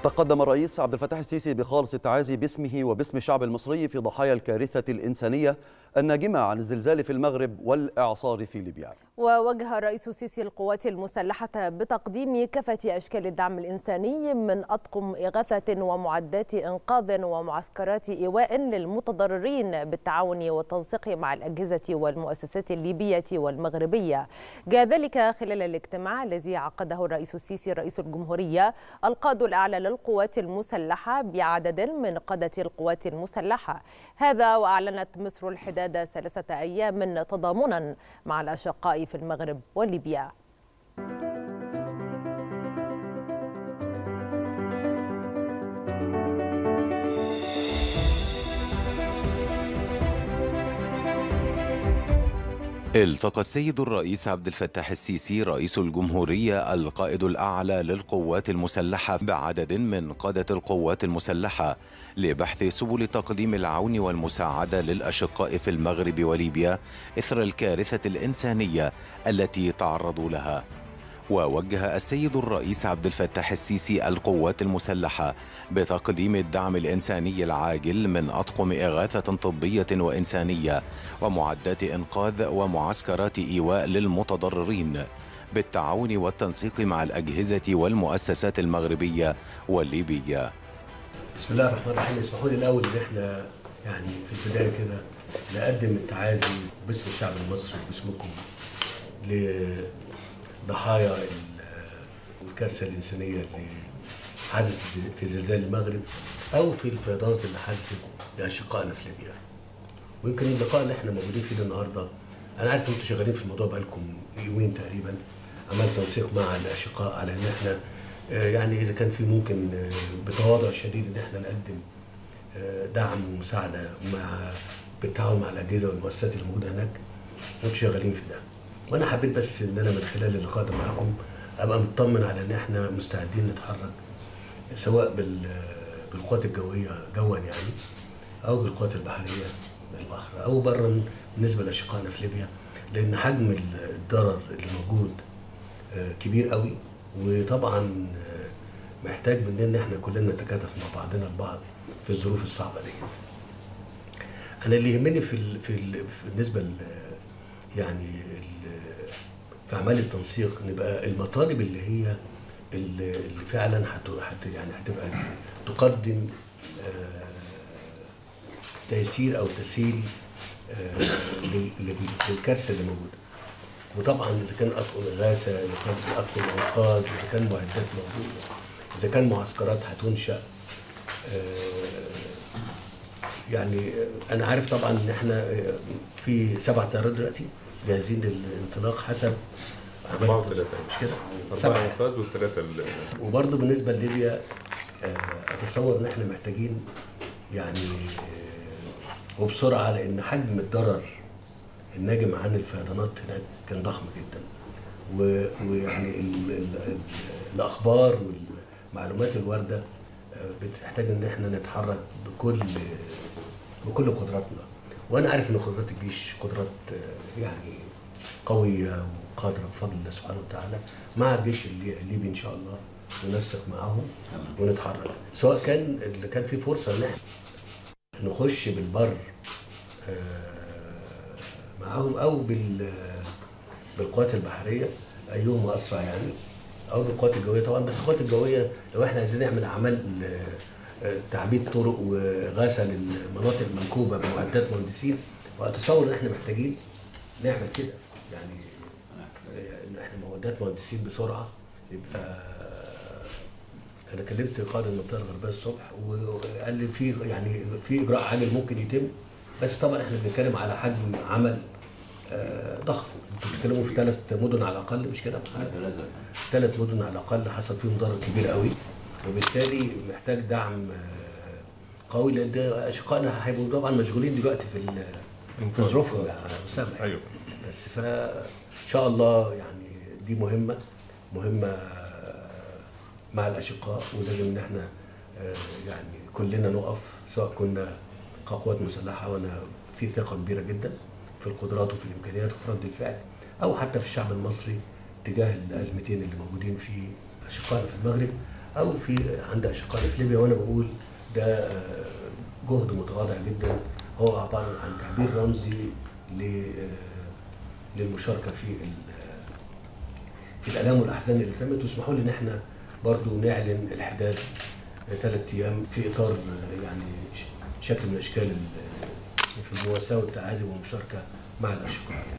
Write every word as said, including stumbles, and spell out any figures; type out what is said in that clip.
تقدم الرئيس عبد الفتاح السيسي بخالص التعازي باسمه وباسم الشعب المصري في ضحايا الكارثة الإنسانية الناجمة عن الزلزال في المغرب والإعصار في ليبيا. ووجه الرئيس السيسي القوات المسلحة بتقديم كافة أشكال الدعم الإنساني من أطقم إغاثة ومعدات إنقاذ ومعسكرات إيواء للمتضررين بالتعاون والتنسيق مع الأجهزة والمؤسسات الليبية والمغربية. جاء ذلك خلال الاجتماع الذي عقده الرئيس السيسي رئيس الجمهورية القائد الأعلى للقوات المسلحة بعدد من قادة القوات المسلحة. هذا وأعلنت مصر الحداد ثلاثة أيام تضامنا مع الأشقاء في المغرب وليبيا. التقى السيد الرئيس عبد الفتاح السيسي رئيس الجمهورية القائد الأعلى للقوات المسلحة بعدد من قادة القوات المسلحة لبحث سبل تقديم العون والمساعدة للأشقاء في المغرب وليبيا إثر الكارثة الإنسانية التي تعرضوا لها. ووجه السيد الرئيس عبد الفتاح السيسي القوات المسلحة بتقديم الدعم الإنساني العاجل من أطقم إغاثة طبية وإنسانية ومعدات إنقاذ ومعسكرات إيواء للمتضررين بالتعاون والتنسيق مع الأجهزة والمؤسسات المغربية والليبية. بسم الله الرحمن الرحيم. اسمحوا لي الأول إن احنا يعني في البداية كده نقدم التعازي باسم الشعب المصري وباسمكم ضحايا الكارثة الإنسانية اللي حدثت في زلزال المغرب أو في الفيضانات اللي حدثت لأشقائنا في ليبيا. ويمكن اللقاء اللي احنا موجودين فيه النهارده أنا عارف أنتم شغالين في الموضوع بقالكم يومين تقريبا، عملت تنسيق مع الأشقاء على إن احنا يعني إذا كان في ممكن بتواضع شديد إن احنا نقدم دعم ومساعدة مع بالتعاون مع الأجهزة والمؤسسات اللي موجودة هناك. وأنتم شغالين في ده. وانا حبيت بس ان انا من خلال اللقاء ده معاكم ابقى مطمن على ان احنا مستعدين نتحرك سواء بالقوات الجويه جوا يعني او بالقوات البحريه بالبحر او بره بالنسبه لاشقائنا في ليبيا، لان حجم الضرر اللي موجود كبير قوي، وطبعا محتاج مننا ان احنا كلنا نتكاتف مع بعضنا البعض في الظروف الصعبه دي. انا اللي يهمني في في بالنسبه يعني في اعمال التنسيق نبقى المطالب اللي هي اللي فعلا حت يعني هتبقى تقدم تيسير او تسهيل للكارثه اللي موجوده. وطبعا اذا كان اطقم اغاثه، اذا كان اطقم انقاذ، اذا كان معدات موجوده، اذا كان معسكرات هتنشا. يعني انا عارف طبعا ان احنا في سبع طيارات دلوقتي جاهزين للانطلاق حسب أربعة وثلاثة مش كده؟ أربعة إنقاذ والثلاثة. وبرضه بالنسبة لليبيا أتصور إن إحنا محتاجين يعني وبسرعة، لأن حجم الضرر الناجم عن الفيضانات هناك كان ضخم جدا. ويعني ال ال الأخبار والمعلومات الواردة بتحتاج إن إحنا نتحرك بكل بكل قدراتنا. وانا عارف ان قدرات الجيش قدرات يعني قويه وقادره بفضل الله سبحانه وتعالى، مع الجيش الليبي ان شاء الله ننسق معاهم ونتحرك، سواء كان اللي كان في فرصه ان احنا نخش بالبر معاهم او بالقوات البحريه ايهما اسرع يعني، او بالقوات الجويه طبعا. بس القوات الجويه لو احنا عايزين نعمل اعمال تعبيد طرق وغاثه للمناطق المنكوبه بمعدات مهندسين، واتصور ان احنا محتاجين نعمل كده يعني ان احنا معدات مهندسين بسرعه. يبقى انا كلمت قائد المنطقه الغربيه الصبح وقال لي في يعني في اجراء عاجل ممكن يتم، بس طبعا احنا بنتكلم على حجم عمل ضخم. انتوا بتتكلموا في ثلاث مدن على الاقل مش كده؟ ثلاث مدن على الاقل حصل فيهم ضرر كبير قوي، وبالتالي محتاج دعم قوي، لان اشقائنا هيبقوا طبعا مشغولين دلوقتي في في الظروف المسامحه. ايوه. بس فان شاء الله يعني دي مهمه مهمه مع الاشقاء، ولازم ان احنا يعني كلنا نقف، سواء كنا كقوات مسلحه، وانا في ثقه كبيره جدا في القدرات وفي الامكانيات وفي رد الفعل، او حتى في الشعب المصري تجاه الازمتين اللي موجودين في اشقائنا في المغرب او في عند اشقائنا في ليبيا. وانا بقول ده جهد متواضع جدا، هو عباره عن تعبير رمزي للمشاركه في في الالام والاحزان اللي تمت. واسمحوا لي ان احنا برضو نعلن الحداد ثلاث ايام في اطار يعني شكل من اشكال في المواساه والتعازي والمشاركه مع الاشقاء.